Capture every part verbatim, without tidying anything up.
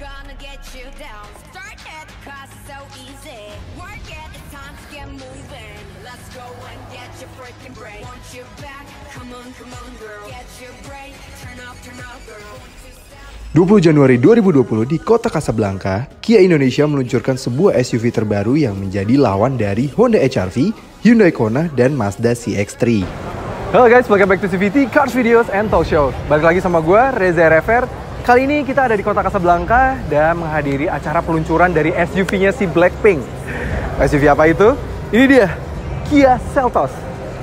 gonna get you down. Start it, cause it's so easy. Work it, it's time to get moving. Let's go and get your freaking brain. Want you back, come on, come on girl. Get your brain, turn up, turn up girl. dua puluh Januari dua ribu dua puluh di kota Casablanca, Kia Indonesia meluncurkan sebuah S U V terbaru yang menjadi lawan dari Honda H R V, Hyundai Kona, dan Mazda C X tiga. Halo guys, welcome back to C V T, Cars Videos and Talk Show. Balik lagi sama gue, Reza Rever. Kali ini kita ada di kota Casablanca dan menghadiri acara peluncuran dari S U V-nya si Blackpink. S U V apa itu? Ini dia, Kia Seltos.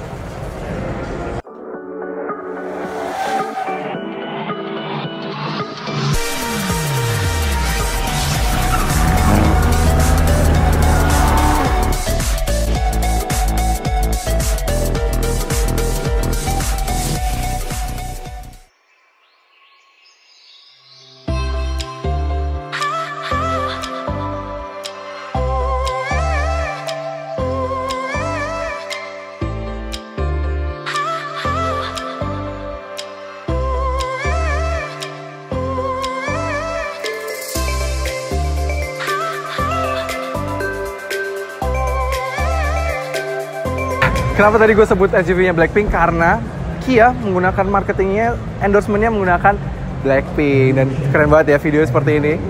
Kenapa tadi gue sebut S U V-nya Blackpink? Karena Kia menggunakan marketingnya, endorsement-nya menggunakan Blackpink. Dan keren banget ya video seperti ini.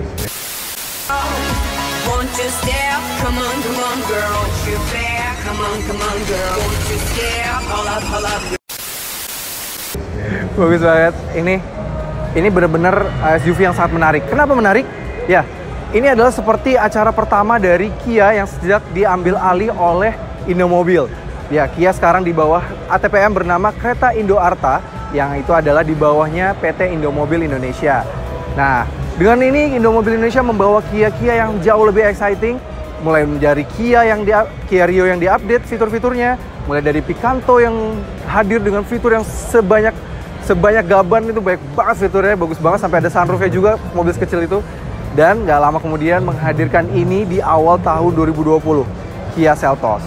Bagus banget. Ini ini bener-bener S U V yang sangat menarik. Kenapa menarik? Ya, ini adalah seperti acara pertama dari Kia yang sejak diambil alih oleh Indomobil. Ya, Kia sekarang di bawah A T P M bernama Kereta Indo Arta, yang itu adalah di bawahnya P T Indomobil Indonesia. Nah, dengan ini Indomobil Indonesia membawa Kia-Kia yang jauh lebih exciting, mulai dari Kia yang di Kia Rio yang diupdate fitur-fiturnya, mulai dari Picanto yang hadir dengan fitur yang sebanyak sebanyak gaban, itu banyak banget fiturnya, bagus banget, sampai ada sunroofnya juga mobil sekecil itu. Dan nggak lama kemudian menghadirkan ini di awal tahun dua ribu dua puluh, Kia Seltos.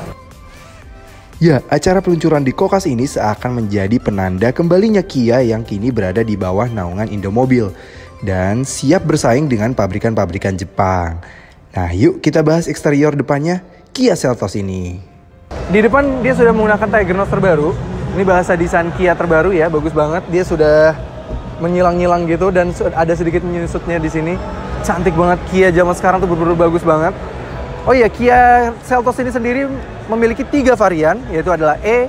Ya, acara peluncuran di Kokas ini seakan menjadi penanda kembalinya Kia yang kini berada di bawah naungan Indomobil dan siap bersaing dengan pabrikan-pabrikan Jepang. Nah, yuk kita bahas eksterior depannya Kia Seltos ini. Di depan dia sudah menggunakan Tiger Nose terbaru. Ini bahasa desain Kia terbaru ya, bagus banget. Dia sudah menyilang-nyilang gitu dan ada sedikit menyusutnya di sini. Cantik banget, Kia zaman sekarang tuh bener-bener bagus banget. Oh iya, Kia Seltos ini sendiri memiliki tiga varian, yaitu adalah E,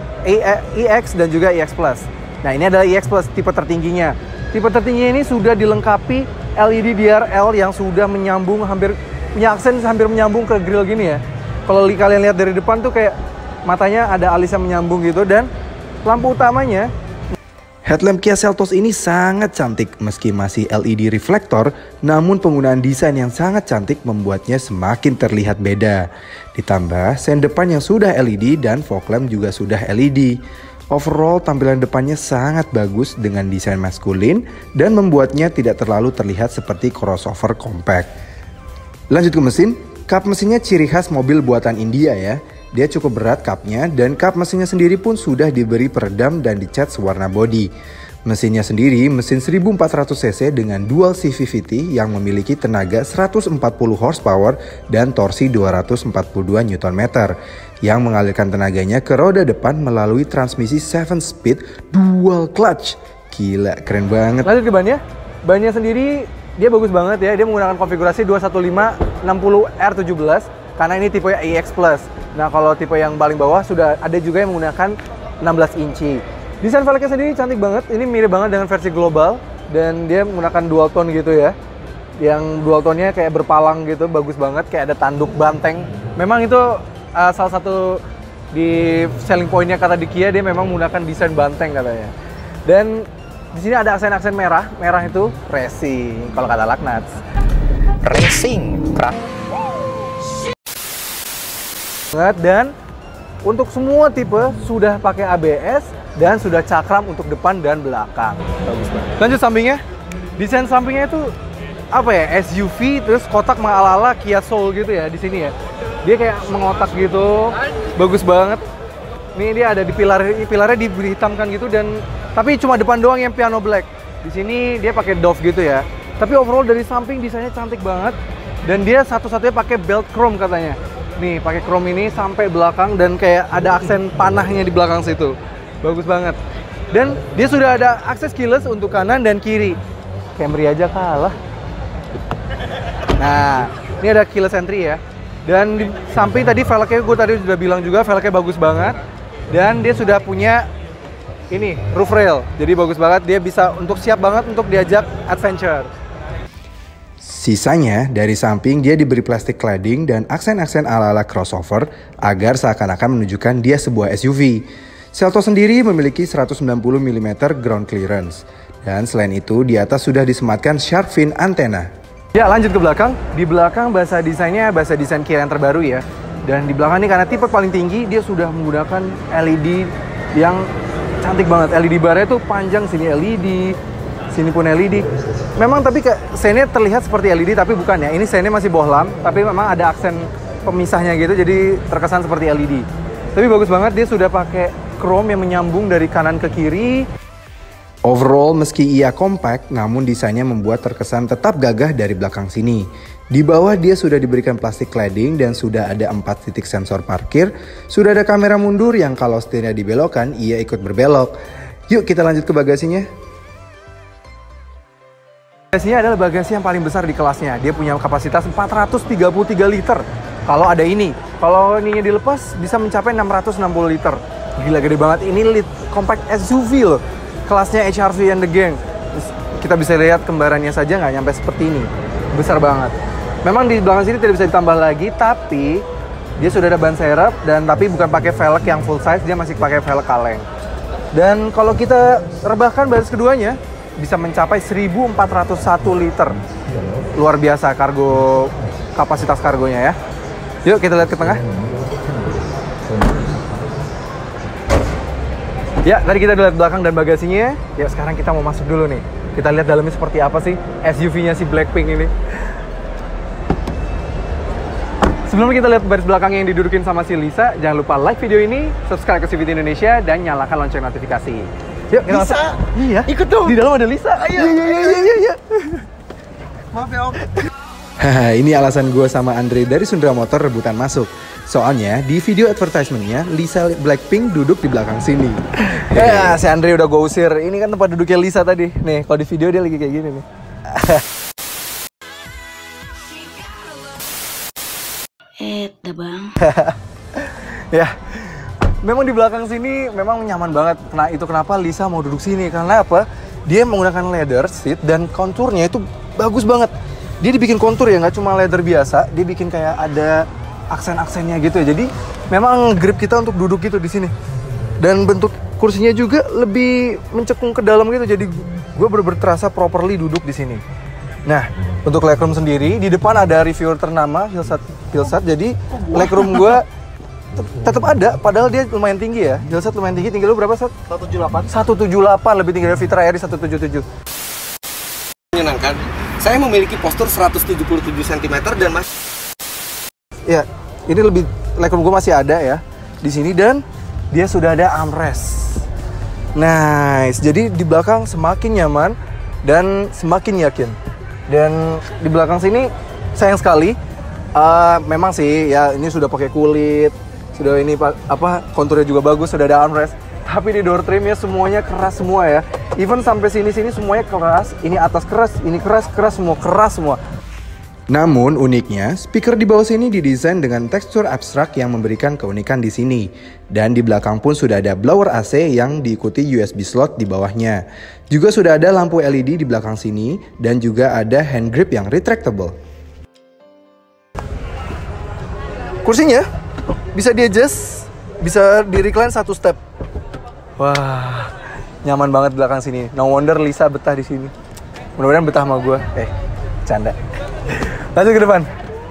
E X, dan juga E X Plus. Nah, ini adalah E X Plus, tipe tertingginya. Tipe tertingginya ini sudah dilengkapi L E D D R L yang sudah menyambung, hampir punya aksen hampir menyambung ke grill gini ya. Kalau kalian lihat dari depan tuh kayak matanya ada alis yang menyambung gitu, dan lampu utamanya. Headlamp Kia Seltos ini sangat cantik meski masih L E D reflektor, namun penggunaan desain yang sangat cantik membuatnya semakin terlihat beda. Ditambah sen depan yang sudah L E D dan fog lamp juga sudah L E D. Overall tampilan depannya sangat bagus dengan desain maskulin dan membuatnya tidak terlalu terlihat seperti crossover compact. Lanjut ke mesin, kap mesinnya ciri khas mobil buatan India ya. Dia cukup berat kapnya dan kap mesinnya sendiri pun sudah diberi peredam dan dicat sewarna bodi. Mesinnya sendiri mesin seribu empat ratus cc dengan dual C V V T yang memiliki tenaga seratus empat puluh horsepower dan torsi dua ratus empat puluh dua newton meter yang mengalirkan tenaganya ke roda depan melalui transmisi tujuh speed dual clutch. Gila, keren banget. Lanjut ke bannya. Bannya sendiri dia bagus banget ya. Dia menggunakan konfigurasi dua satu lima enam nol R tujuh belas karena ini tipe E X Plus. Nah, kalau tipe yang paling bawah sudah ada juga yang menggunakan enam belas inci. Desain velgnya sendiri cantik banget. Ini mirip banget dengan versi global dan dia menggunakan dual tone gitu ya. Yang dual tone-nya kayak berpalang gitu, bagus banget, kayak ada tanduk banteng. Memang itu uh, salah satu di selling point-nya kata di Kia, dia memang menggunakan desain banteng katanya. Dan di sini ada aksen-aksen merah. Merah itu racing kalau kata Laknats. Racing. Dan untuk semua tipe sudah pakai A B S dan sudah cakram untuk depan dan belakang. Bagus banget. Lanjut sampingnya. Desain sampingnya itu apa ya? S U V terus kotak ala-ala Kia Soul gitu ya di sini ya. Dia kayak mengotak gitu. Bagus banget. Ini dia ada di pilar, pilarnya dihitamkan gitu dan tapi cuma depan doang yang piano black. Di sini dia pakai Dove gitu ya. Tapi overall dari samping desainnya cantik banget. Dan dia satu-satunya pakai belt chrome katanya. Nih, pakai chrome ini sampai belakang dan kayak ada aksen panahnya di belakang situ. Bagus banget. Dan dia sudah ada akses keyless untuk kanan dan kiri. Camry aja kalah. Nah, ini ada keyless entry ya. Dan di samping tadi velgnya gue tadi sudah bilang juga velgnya bagus banget. Dan dia sudah punya ini roof rail. Jadi bagus banget, dia bisa untuk siap banget untuk diajak adventure. Sisanya, dari samping dia diberi plastik cladding dan aksen-aksen ala-ala crossover agar seakan-akan menunjukkan dia sebuah S U V. Seltos sendiri memiliki seratus sembilan puluh milimeter ground clearance. Dan selain itu, di atas sudah disematkan shark fin antena. Ya, lanjut ke belakang. Di belakang bahasa desainnya bahasa desain Kia yang terbaru ya. Dan di belakang ini karena tipe paling tinggi, dia sudah menggunakan L E D yang cantik banget. L E D barnya tuh panjang, sini L E D, sini pun L E D. Memang tapi kayak seinnya terlihat seperti L E D tapi bukan ya. Ini seinnya masih bohlam, tapi memang ada aksen pemisahnya gitu, jadi terkesan seperti L E D. Tapi bagus banget, dia sudah pakai chrome yang menyambung dari kanan ke kiri. Overall, meski ia compact, namun desainnya membuat terkesan tetap gagah dari belakang sini. Di bawah dia sudah diberikan plastik cladding dan sudah ada empat titik sensor parkir. Sudah ada kamera mundur yang kalau setirnya dibelokkan, ia ikut berbelok. Yuk kita lanjut ke bagasinya. Bagasinya adalah bagasi yang paling besar di kelasnya. Dia punya kapasitas empat ratus tiga puluh tiga liter. Kalau ada ini, kalau ininya dilepas bisa mencapai enam ratus enam puluh liter. Gila gede banget. Ini lit compact S U V loh. Kelasnya H R V and the Gang. Terus kita bisa lihat kembarannya saja nggak nyampe seperti ini. Besar banget. Memang di belakang sini tidak bisa ditambah lagi, tapi dia sudah ada ban serep dan tapi bukan pakai velg yang full size, dia masih pakai velg kaleng. Dan kalau kita rebahkan baris keduanya, bisa mencapai seribu empat ratus satu liter. Luar biasa kargo, kapasitas kargonya ya. Yuk kita lihat ke tengah. Ya, tadi kita lihat belakang dan bagasinya. Ya, sekarang kita mau masuk dulu nih. Kita lihat dalamnya seperti apa sih S U V-nya si Blackpink ini. Sebelum kita lihat baris belakang yang didudukin sama si Lisa, jangan lupa like video ini, subscribe ke C V T Indonesia, dan nyalakan lonceng notifikasi. Yuk, kita Lisa, masuk. Iya, ikut dong. Di dalam ada Lisa. Ayo, iya, iya, iya, iya, iya. Maaf ya Om. Haha, ini alasan gue sama Andre dari Sundra Motor rebutan masuk. Soalnya di video advertisement-nya Lisa Blackpink duduk di belakang sini. Ya, si Andre udah gue usir. Ini kan tempat duduknya Lisa tadi. Nih, kalau di video dia lagi kayak gini nih. Eh, dah bang. Ya, memang di belakang sini memang nyaman banget. Nah, itu kenapa Lisa mau duduk sini. Karena apa? Dia menggunakan leather seat dan konturnya itu bagus banget. Dia dibikin kontur ya, nggak cuma leather biasa. Dia bikin kayak ada aksen-aksennya gitu ya. Jadi memang grip kita untuk duduk gitu di sini. Dan bentuk kursinya juga lebih mencekung ke dalam gitu. Jadi gue bener-bener terasa properly duduk di sini. Nah, untuk legroom sendiri di depan ada reviewer ternama Hillsat Hillsat. Jadi legroom gue tetap ada, padahal dia lumayan tinggi ya. Hillsat lumayan tinggi. Tinggi lu berapa, Sat? seratus tujuh puluh delapan. seratus tujuh puluh delapan, lebih tinggi dari Vitra Airi seratus tujuh puluh tujuh. Menyenangkan. Saya memiliki postur seratus tujuh puluh tujuh sentimeter dan masih. Ya, ini lebih legroom gue masih ada ya di sini dan dia sudah ada armrest. Nice. Jadi di belakang semakin nyaman dan semakin yakin. Dan di belakang sini sayang sekali, uh, memang sih ya ini sudah pakai kulit, sudah ini apa konturnya juga bagus, sudah ada armrest. Tapi di door trimnya semuanya keras semua ya. Even sampai sini-sini semuanya keras. Ini atas keras, ini keras, keras semua, keras semua. Namun uniknya, speaker di bawah sini didesain dengan tekstur abstrak yang memberikan keunikan di sini. Dan di belakang pun sudah ada blower A C yang diikuti U S B slot di bawahnya. Juga sudah ada lampu L E D di belakang sini dan juga ada hand grip yang retractable. Kursinya bisa di adjust, bisa di recline satu step. Wah, nyaman banget di belakang sini. No wonder Lisa betah di sini. Mudah-mudahan betah sama gue. Eh, canda. Lanjut ke depan.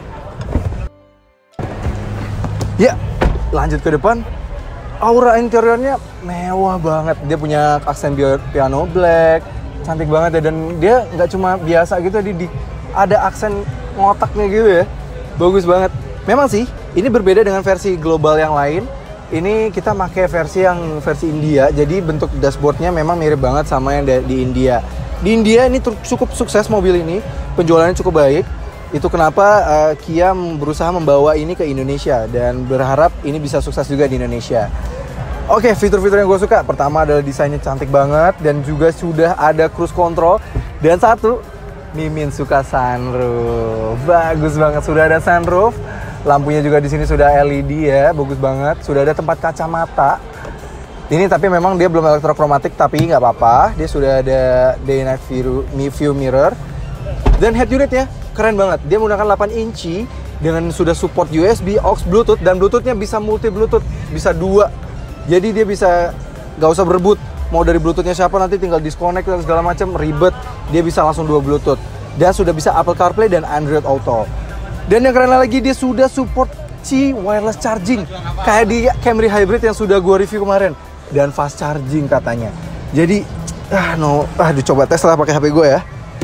Ya, lanjut ke depan. Aura interiornya mewah banget. Dia punya aksen piano black, cantik banget ya. Dan dia nggak cuma biasa gitu, dia di, ada aksen ngotaknya gitu ya. Bagus banget. Memang sih, ini berbeda dengan versi global yang lain. Ini kita pakai versi yang versi India. Jadi bentuk dashboardnya memang mirip banget sama yang di India. Di India ini cukup sukses mobil ini, penjualannya cukup baik. Itu kenapa uh, Kia berusaha membawa ini ke Indonesia dan berharap ini bisa sukses juga di Indonesia. Oke, fitur-fitur yang gue suka, pertama adalah desainnya cantik banget dan juga sudah ada cruise control. Dan satu, Mimin suka sunroof, bagus banget, sudah ada sunroof. Lampunya juga di sini sudah L E D ya, bagus banget. Sudah ada tempat kacamata. Ini tapi memang dia belum elektrokromatik, tapi nggak apa-apa. Dia sudah ada day night view, view mirror. Dan head unitnya keren banget. Dia menggunakan delapan inci dengan sudah support U S B, aux, Bluetooth, dan Bluetoothnya bisa multi Bluetooth, bisa dua. Jadi dia bisa nggak usah berebut. Mau dari Bluetoothnya siapa nanti tinggal disconnect dan segala macam ribet. Dia bisa langsung dua Bluetooth. Dan sudah bisa Apple CarPlay dan Android Auto. Dan yang keren lagi dia sudah support C wireless charging kayak di Camry Hybrid yang sudah gue review kemarin. Dan fast charging katanya. Jadi, ah no, ah dicoba tes lah pakai H P gue ya.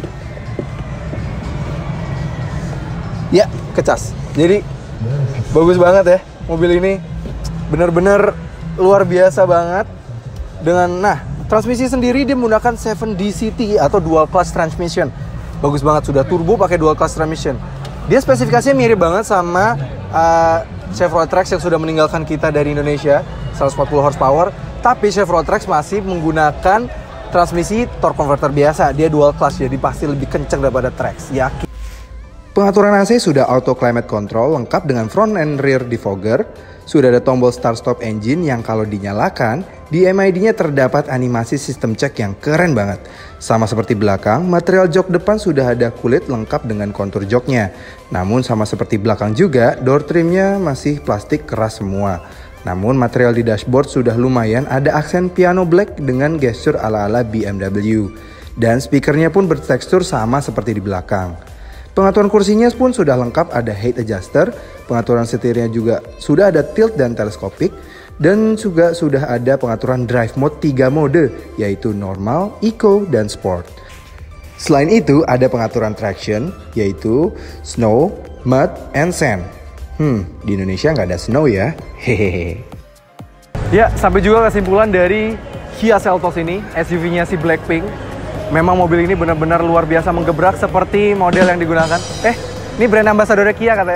Ya, kecas. Jadi, bagus banget ya mobil ini. Bener-bener luar biasa banget. Dengan, nah, transmisi sendiri dia menggunakan tujuh D C T atau dual clutch transmission. Bagus banget, sudah turbo pakai dual clutch transmission. Dia spesifikasinya mirip banget sama uh, Chevrolet Trax yang sudah meninggalkan kita dari Indonesia, seratus empat puluh horsepower. Tapi Chevrolet Trax masih menggunakan transmisi torque converter biasa. Dia dual clutch, jadi pasti lebih kencang daripada Trax, yakin. Pengaturan A C sudah auto climate control lengkap dengan front and rear defogger. Sudah ada tombol start stop engine yang kalau dinyalakan, di M I D-nya terdapat animasi sistem cek yang keren banget. Sama seperti belakang, material jok depan sudah ada kulit lengkap dengan kontur joknya. Namun sama seperti belakang juga, door trimnya masih plastik keras semua. Namun material di dashboard sudah lumayan ada aksen piano black dengan gesture ala-ala B M W. Dan speakernya pun bertekstur sama seperti di belakang. Pengaturan kursinya pun sudah lengkap, ada height adjuster. Pengaturan setirnya juga sudah ada tilt dan teleskopik. Dan juga sudah ada pengaturan drive mode tiga mode, yaitu normal, eco, dan sport. Selain itu ada pengaturan traction, yaitu snow, mud, and sand. Hmm, di Indonesia nggak ada snow ya, hehehe. Ya, sampai juga kesimpulan dari Kia Seltos ini, S U V-nya si Blackpink. Memang mobil ini benar-benar luar biasa menggebrak seperti model yang digunakan. Eh, ini brand ambassador Kia katanya.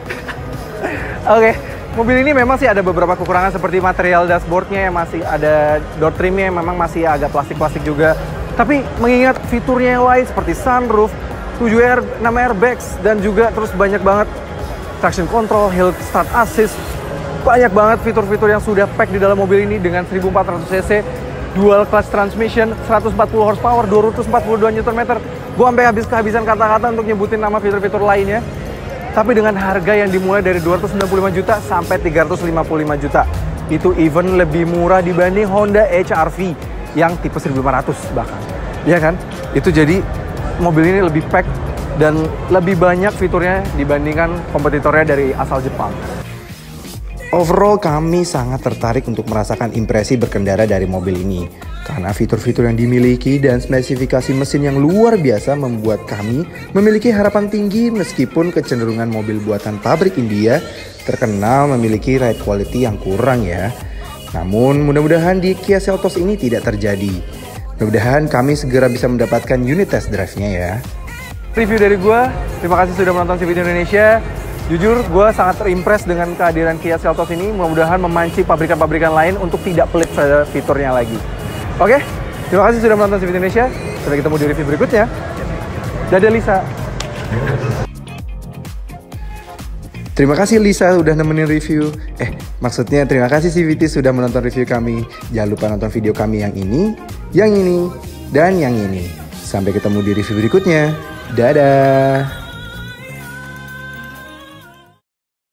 Oke, okay. Mobil ini memang sih ada beberapa kekurangan seperti material dashboardnya yang masih ada door trimnya yang memang masih agak plastik-plastik juga. Tapi mengingat fiturnya yang lain seperti sunroof, tujuh air, enam airbags, dan juga terus banyak banget traction control, hill start assist, banyak banget fitur-fitur yang sudah pack di dalam mobil ini dengan seribu empat ratus cc, dual clutch transmission, seratus empat puluh horsepower, dua ratus empat puluh dua newton meter. Gue sampai habis kehabisan kata-kata untuk nyebutin nama fitur-fitur lainnya. Tapi dengan harga yang dimulai dari dua ratus sembilan puluh lima juta sampai tiga ratus lima puluh lima juta. Itu even lebih murah dibanding Honda H R V yang tipe seribu lima ratus bahkan. Iya kan? Itu jadi mobil ini lebih pack dan lebih banyak fiturnya dibandingkan kompetitornya dari asal Jepang. Overall kami sangat tertarik untuk merasakan impresi berkendara dari mobil ini. Karena fitur-fitur yang dimiliki dan spesifikasi mesin yang luar biasa membuat kami memiliki harapan tinggi meskipun kecenderungan mobil buatan pabrik India terkenal memiliki ride quality yang kurang ya. Namun mudah-mudahan di Kia Seltos ini tidak terjadi. Mudah-mudahan kami segera bisa mendapatkan unit test drive-nya ya. Review dari gue, terima kasih sudah menonton C V T Indonesia. Jujur, gue sangat terimpress dengan kehadiran Kia Seltos ini. Mudah-mudahan memancing pabrikan-pabrikan lain untuk tidak pelit pada fiturnya lagi. Oke, terima kasih sudah menonton C V T Indonesia. Sampai ketemu di review berikutnya. Dadah Lisa. Terima kasih Lisa udah nemenin review. Eh, maksudnya terima kasih C V T sudah menonton review kami. Jangan lupa nonton video kami yang ini, yang ini, dan yang ini. Sampai ketemu di review berikutnya. Dadah.